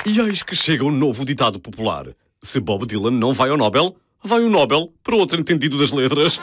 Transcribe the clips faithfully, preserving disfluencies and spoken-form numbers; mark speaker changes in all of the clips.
Speaker 1: E eis que chega um novo ditado popular. Se Bob Dylan não vai ao Nobel, vai o Nobel para outro entendido das letras.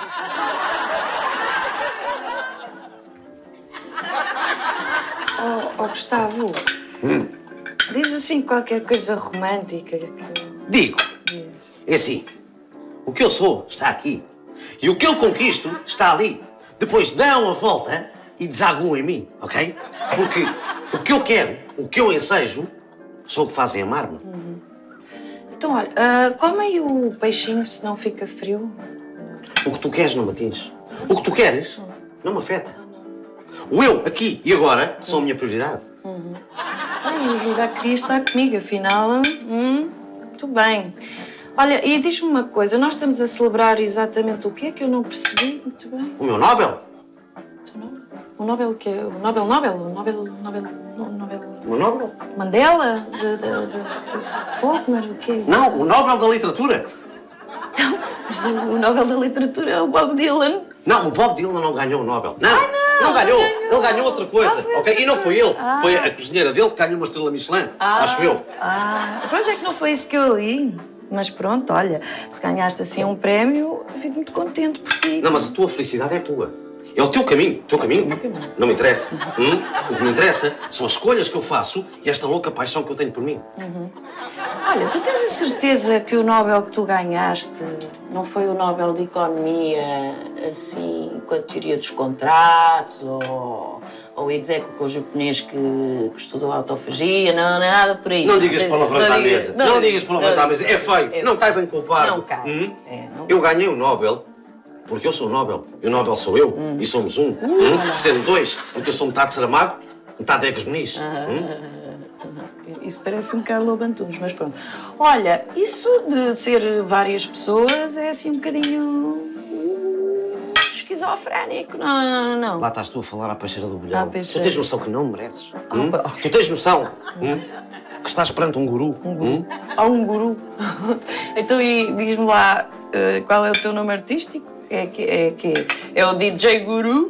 Speaker 2: Oh, oh Gustavo, hum. diz assim qualquer coisa romântica. Que...
Speaker 3: Digo.
Speaker 2: Diz.
Speaker 3: É assim, o que eu sou está aqui. E o que eu conquisto está ali. Depois dão a volta e desaguam em mim, ok? Porque o que eu quero, o que eu ensejo, sou o que fazem amar-me.
Speaker 2: Uhum. Então, olha, uh, come aí o peixinho, se não fica frio.
Speaker 3: O que tu queres não me atinges. O que tu queres não me afeta. O eu, aqui e agora, são a minha prioridade.
Speaker 2: Uhum. Bem, eu julgar que querias estar comigo, afinal, hum, muito bem. Olha, e diz-me uma coisa, nós estamos a celebrar exatamente o quê? Que eu não percebi muito bem.
Speaker 3: O meu Nobel?
Speaker 2: O Nobel o quê? O Nobel Nobel? O Nobel... Nobel... Nobel...
Speaker 3: O meu Nobel?
Speaker 2: Mandela? De, de, de, de Faulkner? O quê?
Speaker 3: Não, o Nobel da Literatura.
Speaker 2: Então, mas o Nobel da Literatura é o Bob Dylan.
Speaker 3: Não, o Bob Dylan não ganhou o Nobel. Não,
Speaker 2: Ai, não,
Speaker 3: não ganhou.
Speaker 2: ganhou.
Speaker 3: Ele ganhou outra coisa,
Speaker 2: ah,
Speaker 3: ok? E não foi ele.
Speaker 2: Ah.
Speaker 3: Foi a cozinheira dele que ganhou uma estrela Michelin,
Speaker 2: Ah.
Speaker 3: acho eu.
Speaker 2: Ah, pois é que não foi isso que eu li. Mas pronto, olha, se ganhaste assim um prémio, eu fico muito contente por ti.
Speaker 3: Não, mas a tua felicidade é tua. É o teu caminho. O teu caminho não me interessa. Hum? O que me interessa são as escolhas que eu faço e esta louca paixão que eu tenho por mim.
Speaker 2: Uhum. Olha, tu tens a certeza que o Nobel que tu ganhaste não foi o Nobel de Economia, assim, com a teoria dos contratos, ou, ou o execo japonês que, que estudou autofagia, não, nada por aí.
Speaker 3: Não digas palavrões à mesa. Não, não digas palavrões à mesa. É feio.
Speaker 2: É,
Speaker 3: não cai bem com o par.
Speaker 2: Não cai.
Speaker 3: Hum?
Speaker 2: É, não...
Speaker 3: Eu ganhei o Nobel porque eu sou o Nobel. E o Nobel sou eu. Hum. E somos um. Hum? Sendo dois. Porque eu sou metade Saramago, metade Egas Muniz.
Speaker 2: Ah,
Speaker 3: hum?
Speaker 2: Isso parece um bocado Lobo Antunes, mas pronto. Olha, isso de ser várias pessoas é assim um bocadinho esquizofrénico, não, não.
Speaker 3: Lá estás tu a falar à peixeira do bolhão.
Speaker 2: À peixeira.
Speaker 3: Tu tens noção que não mereces.
Speaker 2: Ah,
Speaker 3: hum?
Speaker 2: oh.
Speaker 3: Tu tens noção hum? que estás perante um guru.
Speaker 2: Um guru.
Speaker 3: Hum?
Speaker 2: Há um guru. Então, e diz-me lá, uh, qual é o teu nome artístico? É que é, que é o D J Guru?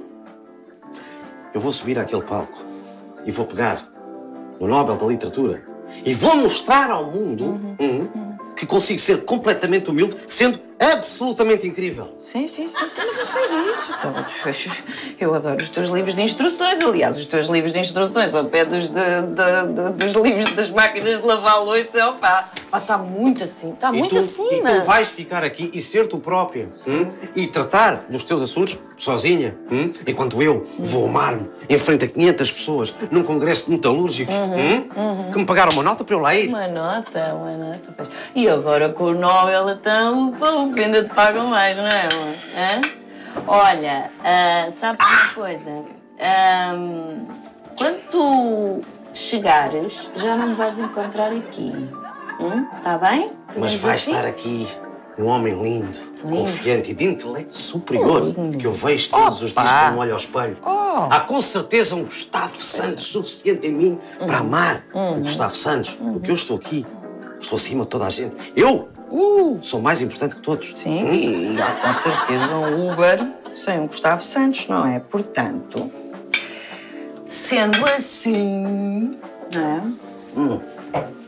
Speaker 3: Eu vou subir àquele palco e vou pegar no Nobel da Literatura e vou mostrar ao mundo
Speaker 2: Uhum.
Speaker 3: hum, uhum. que consigo ser completamente humilde, sendo absolutamente incrível.
Speaker 2: Sim, sim, sim, sim, mas eu sei disso. Então, eu adoro os teus livros de instruções. Aliás, os teus livros de instruções ao pé dos, de, de, de, dos livros das máquinas de lavar louça, opá, está muito assim, está muito
Speaker 3: tu,
Speaker 2: acima.
Speaker 3: E tu vais ficar aqui e ser tu própria hum? e tratar dos teus assuntos sozinha, hum? enquanto eu hum. vou amar-me em frente a quinhentas pessoas num congresso de metalúrgicos
Speaker 2: uhum,
Speaker 3: hum?
Speaker 2: uhum.
Speaker 3: que me pagaram uma nota para eu lá ir.
Speaker 2: Uma nota, uma nota. E agora com o Nobel, então, pô, ainda te pagam mais, não é? Hã? Olha, uh, sabes uma coisa? Um, quando tu chegares, já não me vais encontrar aqui. Hum? Está bem?
Speaker 3: Mas
Speaker 2: Fazemos
Speaker 3: vai
Speaker 2: assim?
Speaker 3: estar aqui um homem lindo,
Speaker 2: lindo.
Speaker 3: confiante e de intelecto superior,
Speaker 2: lindo.
Speaker 3: que eu vejo todos
Speaker 2: Opa.
Speaker 3: os dias quando olho ao espelho.
Speaker 2: Oh.
Speaker 3: Há com certeza um Gustavo Santos suficiente em mim
Speaker 2: uhum.
Speaker 3: para amar
Speaker 2: uhum.
Speaker 3: o Gustavo Santos.
Speaker 2: Uhum.
Speaker 3: Porque eu estou aqui, estou acima de toda a gente. Eu
Speaker 2: Uh.
Speaker 3: sou mais importante que todos.
Speaker 2: Sim,
Speaker 3: hum?
Speaker 2: e há com certeza um Uber sem um Gustavo Santos, não é? Portanto, sendo assim, não é?
Speaker 3: Hum.